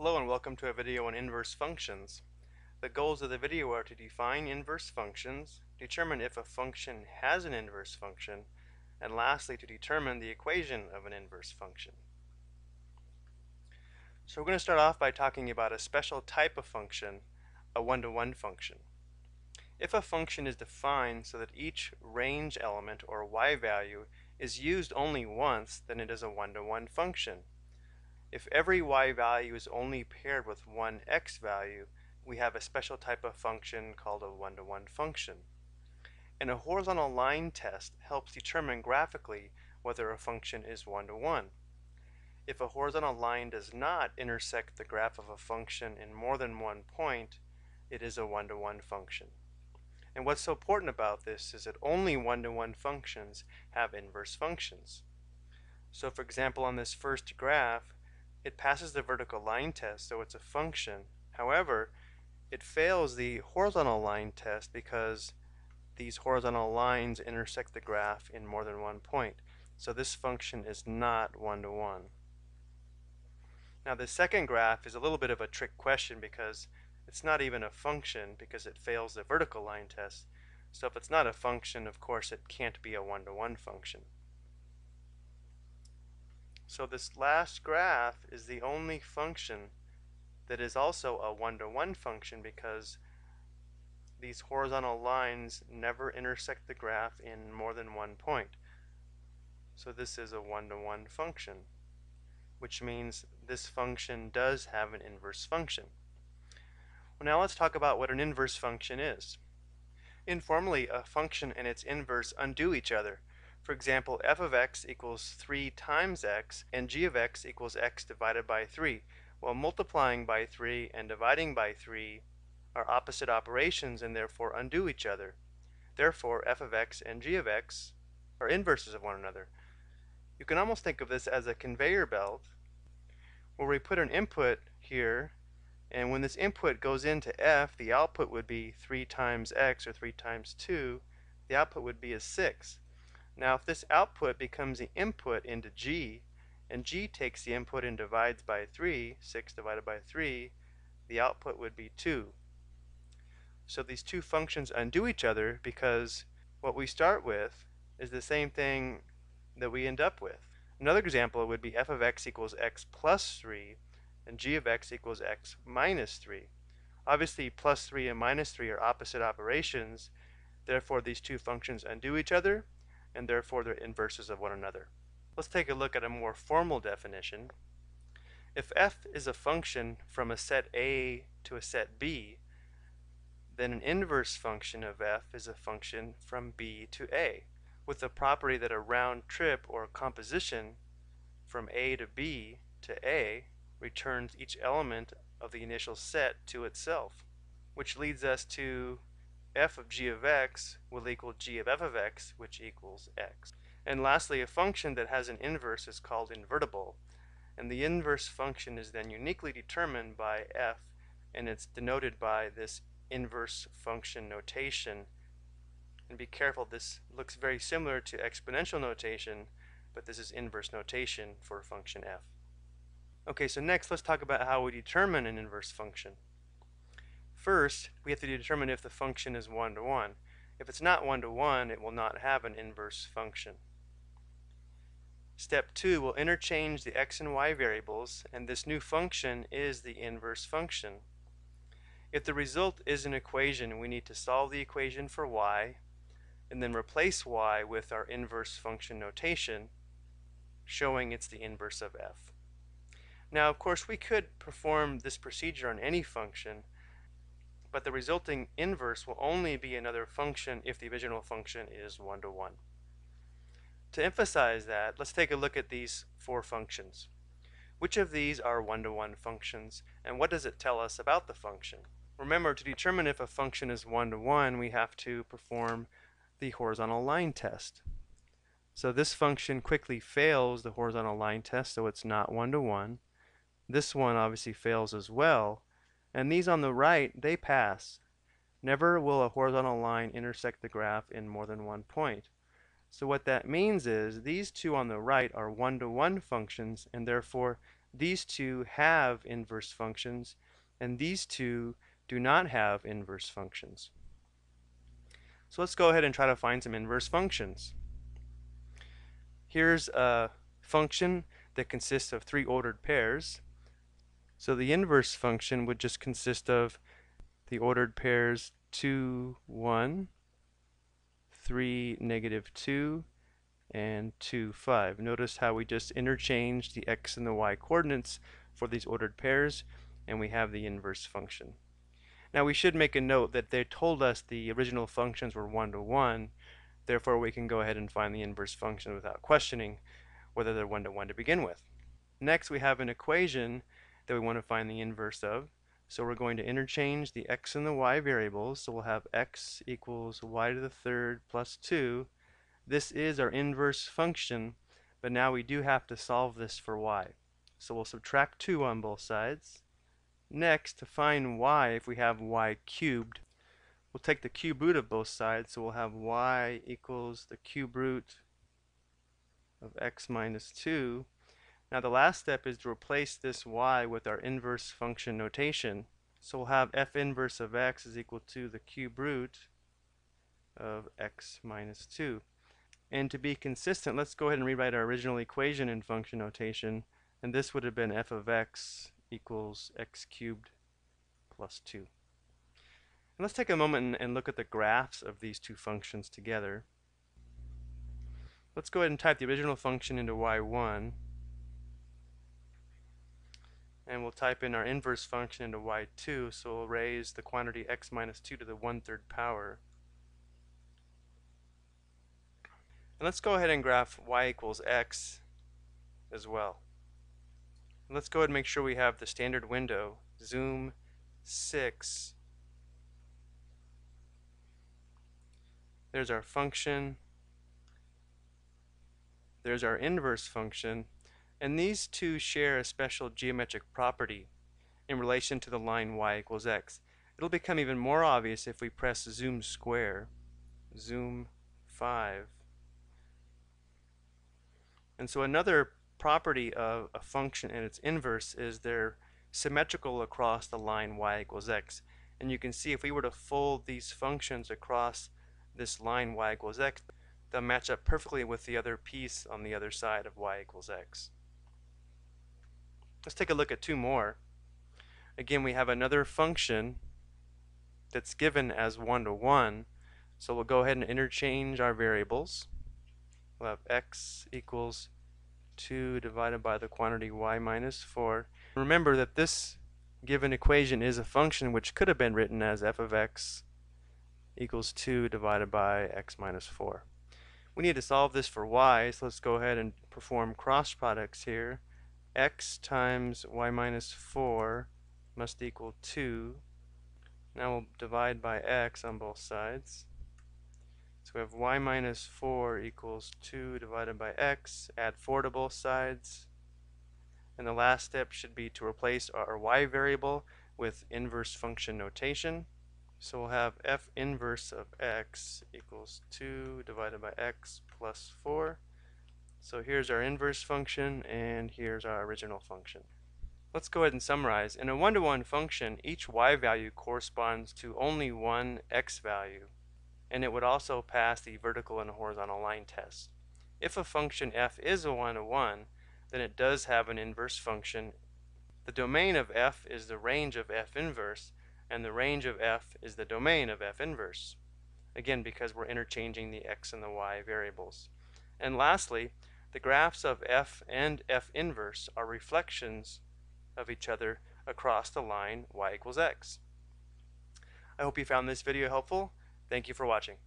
Hello and welcome to a video on inverse functions. The goals of the video are to define inverse functions, determine if a function has an inverse function, and lastly to determine the equation of an inverse function. So we're going to start off by talking about a special type of function, a one-to-one function. If a function is defined so that each range element or y value is used only once, then it is a one-to-one function. If every y value is only paired with one x value, we have a special type of function called a one-to-one function. And a horizontal line test helps determine graphically whether a function is one-to-one. If a horizontal line does not intersect the graph of a function in more than one point, it is a one-to-one function. And what's so important about this is that only one-to-one functions have inverse functions. So for example, on this first graph, it passes the vertical line test, so it's a function. However, it fails the horizontal line test because these horizontal lines intersect the graph in more than one point. So this function is not one-to-one. Now the second graph is a little bit of a trick question because it's not even a function because it fails the vertical line test. So if it's not a function, of course it can't be a one-to-one function. So this last graph is the only function that is also a one-to-one function because these horizontal lines never intersect the graph in more than one point. So this is a one-to-one function, which means this function does have an inverse function. Well, now let's talk about what an inverse function is. Informally, a function and its inverse undo each other. For example, f of x equals 3 times x and g of x equals x divided by 3. While multiplying by 3 and dividing by 3 are opposite operations and therefore undo each other. Therefore, f of x and g of x are inverses of one another. You can almost think of this as a conveyor belt where we put an input here, and when this input goes into f, the output would be 3 times x or 3 times 2. The output would be a 6. Now if this output becomes the input into g, and g takes the input and divides by 3, 6 divided by 3, the output would be 2. So these two functions undo each other because what we start with is the same thing that we end up with. Another example would be f of x equals x plus 3 and g of x equals x minus 3. Obviously plus 3 and minus 3 are opposite operations, therefore these two functions undo each other, and therefore they're inverses of one another. Let's take a look at a more formal definition. If f is a function from a set A to a set B, then an inverse function of f is a function from B to A, with the property that a round trip or composition from A to B to A returns each element of the initial set to itself, which leads us to f of g of x will equal g of f of x, which equals x. And lastly, a function that has an inverse is called invertible, and the inverse function is then uniquely determined by f, and it's denoted by this inverse function notation. And be careful, this looks very similar to exponential notation, but this is inverse notation for function f. Okay, so next let's talk about how we determine an inverse function. First, we have to determine if the function is one-to-one. If it's not one-to-one, it will not have an inverse function. Step 2, we'll interchange the x and y variables, and this new function is the inverse function. If the result is an equation, we need to solve the equation for y, and then replace y with our inverse function notation, showing it's the inverse of f. Now, of course, we could perform this procedure on any function, but the resulting inverse will only be another function if the original function is one-to-one. To emphasize that, let's take a look at these four functions. Which of these are one-to-one functions, and what does it tell us about the function? Remember, to determine if a function is one-to-one, we have to perform the horizontal line test. So this function quickly fails the horizontal line test, so it's not one-to-one. This one obviously fails as well, and these on the right, they pass. Never will a horizontal line intersect the graph in more than one point. So what that means is these two on the right are one-to-one functions, and therefore these two have inverse functions, and these two do not have inverse functions. So let's go ahead and try to find some inverse functions. Here's a function that consists of three ordered pairs. So the inverse function would just consist of the ordered pairs 2, 1, 3, -2, and 2, 5. Notice how we just interchanged the x and the y coordinates for these ordered pairs, and we have the inverse function. Now we should make a note that they told us the original functions were 1 to 1, therefore we can go ahead and find the inverse function without questioning whether they're 1 to 1 to begin with. Next we have an equation that we want to find the inverse of, so we're going to interchange the x and the y variables, so we'll have x equals y to the third plus 2. This is our inverse function, but now we do have to solve this for y. So we'll subtract 2 on both sides. Next, to find y, if we have y cubed, we'll take the cube root of both sides, so we'll have y equals the cube root of x minus 2. Now the last step is to replace this y with our inverse function notation. So we'll have f inverse of x is equal to the cube root of x minus 2. And to be consistent, let's go ahead and rewrite our original equation in function notation, and this would have been f of x equals x cubed plus 2. And let's take a moment and look at the graphs of these two functions together. Let's go ahead and type the original function into y1, and we'll type in our inverse function into y2, so we'll raise the quantity x minus 2 to the 1/3 power. And let's go ahead and graph y equals x as well. And let's go ahead and make sure we have the standard window, zoom 6. There's our function. There's our inverse function. And these two share a special geometric property in relation to the line y equals x. It'll become even more obvious if we press zoom square, zoom 5. And so another property of a function and its inverse is they're symmetrical across the line y equals x. And you can see if we were to fold these functions across this line y equals x, they'll match up perfectly with the other piece on the other side of y equals x. Let's take a look at two more. Again, we have another function that's given as 1 to 1. So we'll go ahead and interchange our variables. We'll have x equals 2 divided by the quantity y minus 4. Remember that this given equation is a function which could have been written as f of x equals 2 divided by x minus 4. We need to solve this for y, so let's go ahead and perform cross products here. X times y minus 4 must equal 2. Now we'll divide by x on both sides. So we have y minus 4 equals 2 divided by x. Add 4 to both sides. And the last step should be to replace our y variable with inverse function notation. So we'll have f inverse of x equals 2 divided by x plus 4. So here's our inverse function, and here's our original function. Let's go ahead and summarize. In a one-to-one function, each y value corresponds to only one x value, and it would also pass the vertical and horizontal line test. If a function f is a one-to-one, then it does have an inverse function. The domain of f is the range of f inverse, and the range of f is the domain of f inverse. Again, because we're interchanging the x and the y variables. And lastly, the graphs of f and f inverse are reflections of each other across the line y equals x. I hope you found this video helpful. Thank you for watching.